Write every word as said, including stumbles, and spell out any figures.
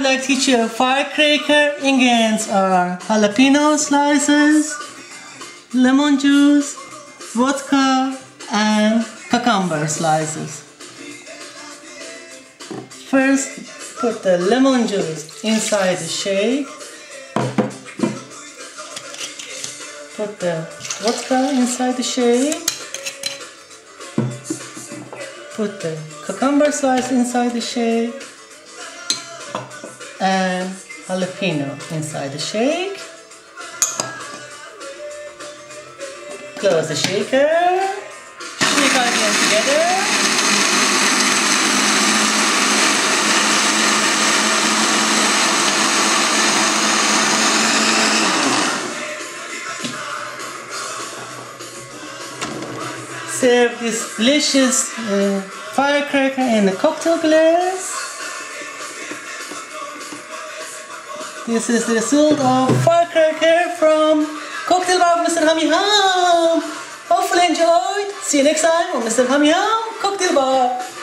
like to teach you a firecracker. Ingredients are jalapeno slices, lemon juice, vodka, and cucumber slices. First, put the lemon juice inside the shake. Put the vodka inside the shake. Put the cucumber slice inside the shake. And jalapeno inside the shake. Close the shaker. Shake all again together. Serve this delicious uh, firecracker in a cocktail glass. This is the result of firecracker from Cocktail Bar of Mister Hammy Ham. Hopefully enjoyed. See you next time on Mister Hammy Ham Cocktail Bar.